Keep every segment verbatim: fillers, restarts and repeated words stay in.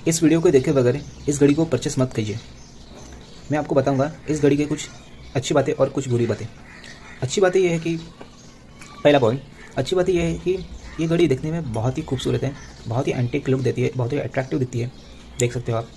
इस वीडियो को देखे बगैर इस घड़ी को परचेस मत कीजिए। मैं आपको बताऊंगा इस घड़ी के कुछ अच्छी बातें और कुछ बुरी बातें। अच्छी बातें यह है कि पहला पॉइंट, अच्छी बात यह है कि ये घड़ी देखने में बहुत ही खूबसूरत है, बहुत ही एंटीक लुक देती है, बहुत ही अट्रैक्टिव दिखती है, देख सकते हो आप।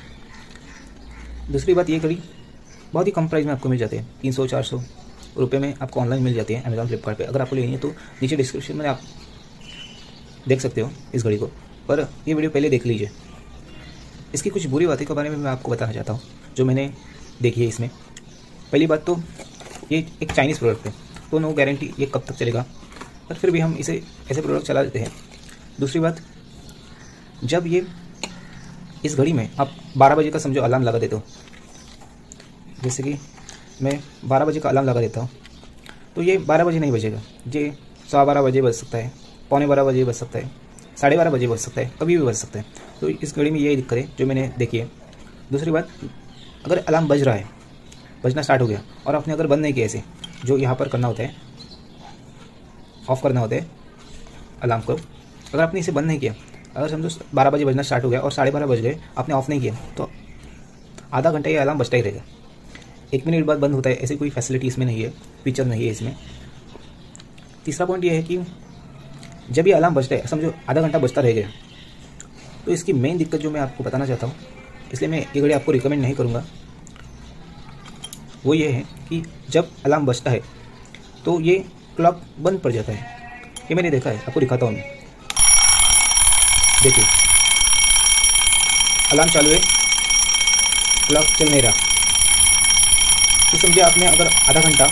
दूसरी बात, ये घड़ी बहुत ही कम प्राइस में आपको मिल जाती है, तीन सौ चार सौ रुपये में आपको ऑनलाइन मिल जाती है अमेजॉन फ्लिपकार्ट पे। अगर आपको लेनी है तो नीचे डिस्क्रिप्शन में आप देख सकते हो इस घड़ी को, पर ये वीडियो पहले देख लीजिए। इसकी कुछ बुरी बातों के बारे में मैं आपको बताना चाहता हूँ जो मैंने देखी है इसमें। पहली बात तो ये एक चाइनीज़ प्रोडक्ट है, तो नो गारंटी ये कब तक चलेगा, पर फिर भी हम इसे ऐसे प्रोडक्ट चला देते हैं। दूसरी बात, जब ये इस घड़ी में आप बारह बजे का समझो अलार्म लगा देते हो, जैसे कि मैं बारह बजे का अलार्म लगा देता हूँ, तो ये बारह बजे नहीं बजेगा, ये सवा बारह बजे बज सकता है, पौने बारह बजे बज सकता है, साढ़े बारह बजे बज सकता है, कभी भी बज सकता है। तो इस घड़ी में यही दिक्कत है जो मैंने देखी है। दूसरी बात, अगर अलार्म बज रहा है, बजना स्टार्ट हो गया और आपने अगर बंद नहीं किया ऐसे, जो यहाँ पर करना होता है, ऑफ़ करना होता है अलार्म को, अगर आपने इसे बंद नहीं किया, अगर समझो बारह बजे बजना स्टार्ट हो गया और साढ़े बारह बज गए, आपने ऑफ़ नहीं किया, तो आधा घंटा ये अलार्म बजता ही रहेगा। एक मिनट बाद बंद होता है, ऐसी कोई फैसिलिटी इसमें नहीं है, फीचर नहीं है इसमें। तीसरा पॉइंट ये है कि जब ये अलार्म बजता है, समझो आधा घंटा बजता रह गया, तो इसकी मेन दिक्कत जो मैं आपको बताना चाहता हूँ, इसलिए मैं ये घड़ी आपको रिकमेंड नहीं करूँगा, वो ये है कि जब अलार्म बजता है तो ये क्लॉक बंद पड़ जाता है। ये मैंने देखा है, आपको दिखाता हूँ मैं। देखिए, अलार्म चालू है, क्लॉक चल नहीं रहा, तो समझिए आपने अगर आधा घंटा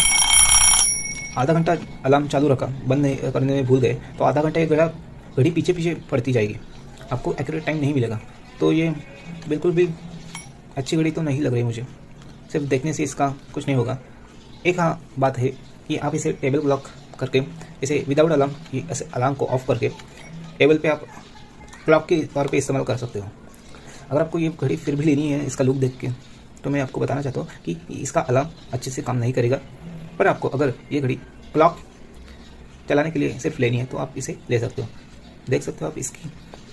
आधा घंटा अलार्म चालू रखा, बंद नहीं करने में भूल गए, तो आधा घंटा ये घड़ा घड़ी पीछे पीछे पड़ती जाएगी, आपको एक्यूरेट टाइम नहीं मिलेगा। तो ये बिल्कुल भी अच्छी घड़ी तो नहीं लग रही मुझे, सिर्फ देखने से इसका कुछ नहीं होगा। एक हाँ बात है कि आप इसे टेबल क्लॉक करके, इसे विदाउट अलार्म, ये ऐसे अलार्म को ऑफ करके टेबल पे आप क्लॉक के तौर पे इस्तेमाल कर सकते हो। अगर आपको ये घड़ी फिर भी लेनी है इसका लुक देख के, तो मैं आपको बताना चाहता हूँ कि इसका अलार्म अच्छे से काम नहीं करेगा, पर आपको अगर ये घड़ी क्लॉक चलाने के लिए सिर्फ लेनी है तो आप इसे ले सकते हो। देख सकते हो आप, इसकी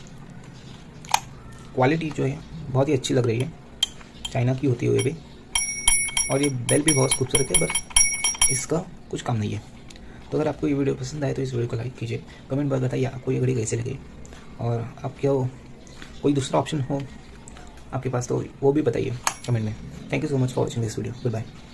क्वालिटी जो है बहुत ही अच्छी लग रही है, चाइना की होती हुई भी, और ये बेल भी बहुत खूबसूरत है, बट इसका कुछ काम नहीं है। तो अगर आपको ये वीडियो पसंद आए तो इस वीडियो को लाइक कीजिए, कमेंट पर बताइए आपको ये घड़ी कैसे लगी, और आप क्या कोई दूसरा ऑप्शन हो आपके पास तो वो भी बताइए कमेंट में। Thank you so much for watching this video. Good bye.